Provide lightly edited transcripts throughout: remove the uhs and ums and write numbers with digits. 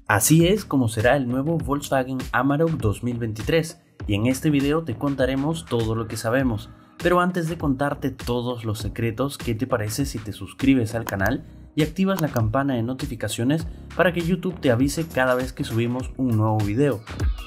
Así es como será el nuevo Volkswagen Amarok 2023, y en este video te contaremos todo lo que sabemos. Pero antes de contarte todos los secretos, ¿qué te parece si te suscribes al canal y activas la campana de notificaciones para que YouTube te avise cada vez que subimos un nuevo video?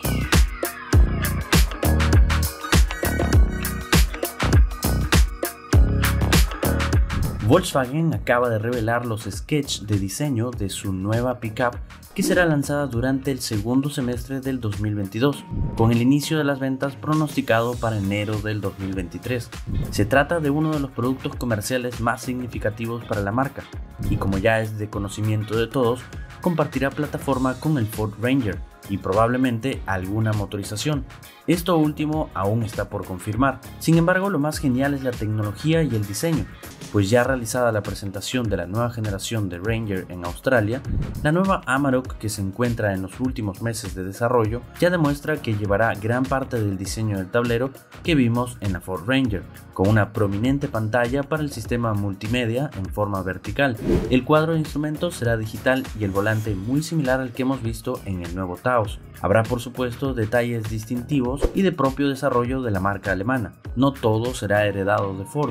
Volkswagen acaba de revelar los sketches de diseño de su nueva pickup que será lanzada durante el segundo semestre del 2022, con el inicio de las ventas pronosticado para enero del 2023. Se trata de uno de los productos comerciales más significativos para la marca, y como ya es de conocimiento de todos, compartirá plataforma con el Ford Ranger y probablemente alguna motorización. Esto último aún está por confirmar. Sin embargo, lo más genial es la tecnología y el diseño, pues ya realizada la presentación de la nueva generación de Ranger en Australia, la nueva Amarok, que se encuentra en los últimos meses de desarrollo, ya demuestra que llevará gran parte del diseño del tablero que vimos en la Ford Ranger, con una prominente pantalla para el sistema multimedia en forma vertical. El cuadro de instrumentos será digital y el volante muy similar al que hemos visto en el nuevo Taos. Habrá por supuesto detalles distintivos y de propio desarrollo de la marca alemana. No todo será heredado de Ford.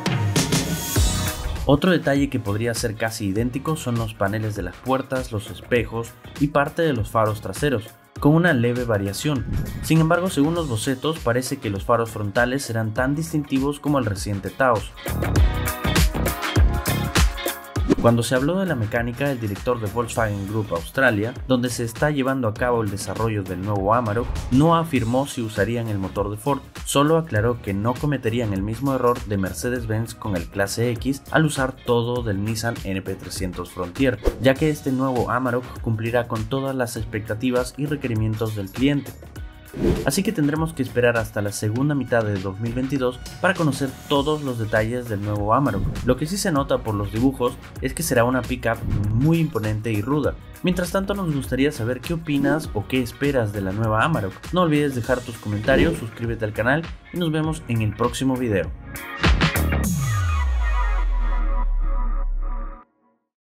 Otro detalle que podría ser casi idéntico son los paneles de las puertas, los espejos y parte de los faros traseros, con una leve variación. Sin embargo, según los bocetos, parece que los faros frontales serán tan distintivos como el reciente Taos. Cuando se habló de la mecánica, el director de Volkswagen Group Australia, donde se está llevando a cabo el desarrollo del nuevo Amarok, no afirmó si usarían el motor de Ford, solo aclaró que no cometerían el mismo error de Mercedes-Benz con el Clase X al usar todo del Nissan NP300 Frontier, ya que este nuevo Amarok cumplirá con todas las expectativas y requerimientos del cliente. Así que tendremos que esperar hasta la segunda mitad de 2022 para conocer todos los detalles del nuevo Amarok. Lo que sí se nota por los dibujos es que será una pickup muy imponente y ruda. Mientras tanto, nos gustaría saber qué opinas o qué esperas de la nueva Amarok. No olvides dejar tus comentarios, suscríbete al canal y nos vemos en el próximo video.